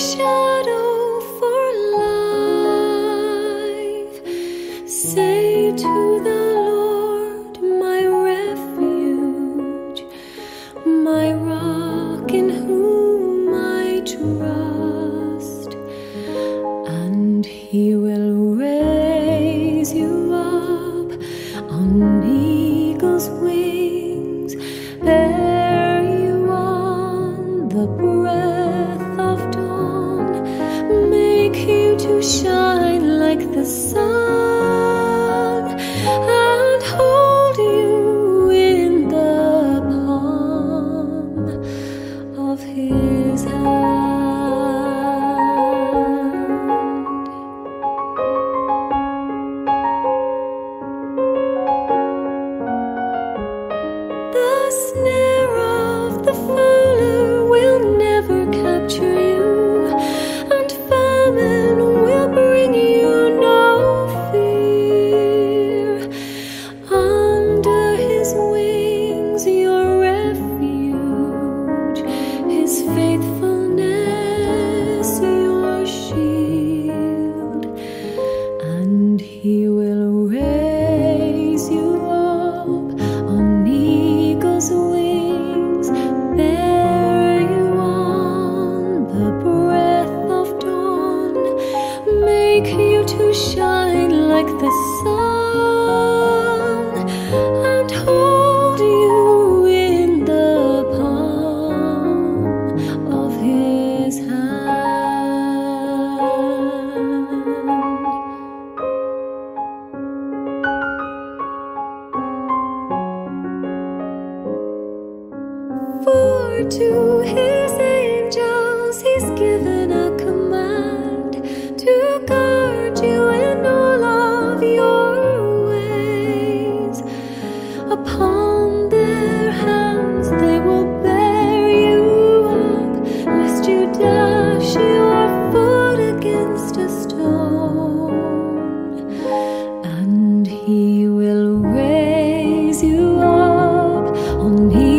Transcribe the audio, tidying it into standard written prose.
shadow for life. Say to the Lord, my refuge, my rock in whom I trust, and He will raise you up on eagle's wings, bear you on the breath of dawn, make you to shine like the sun, and hold you in the palm of His hand. The snare of the fowler will never capture you, and famine will bring you no fear. Under His wings your refuge, His faithfulness your shield, and He will raise you up on eagle's wings, bear you on the breath of dawn, make you to shine like the sun, and hold you in the palm of His hand. For to His angels He's given a command to guard you in all of your ways. Upon their hands they will bear you up, lest you dash your foot against a stone. And He will raise you up on